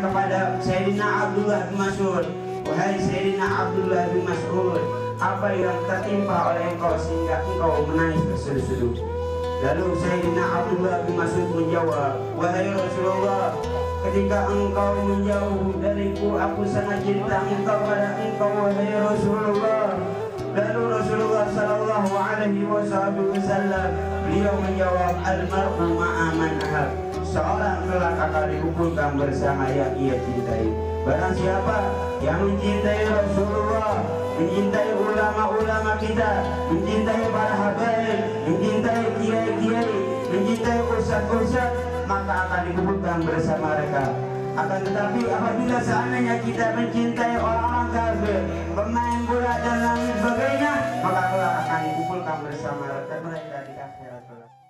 kepada Sayyidina Abdullah bin Mas'ud, wahai Sayyidina Abdullah bin Mas'ud, apa yang tertimpa oleh engkau sehingga engkau menangis terseduh-seduh? Lalu Sayyidina Abdullah bin Mas'ud menjawab, wahai Rasulullah, ketika engkau menjauh dariku, aku sangat cinta engkau pada engkau, wahai Rasulullah. Lalu Rasulullah sallallahu alaihi wasallam beliau menjawab, almar'u ma'a man ahab. Seorang kelak akan dikumpulkan bersama yang ia cintai. Barang siapa yang mencintai Rasulullah, mencintai ulama-ulama kita, mencintai para habaib, mencintai kiai-kiai, mencintai ustaz-ustaz, maka akan dikumpulkan bersama mereka. Akan tetapi apabila seandainya kita mencintai orang-orang kafir, pemain bola dan lain sebagainya, maka kelak akan dikumpulkan bersama mereka di akhirat kelak.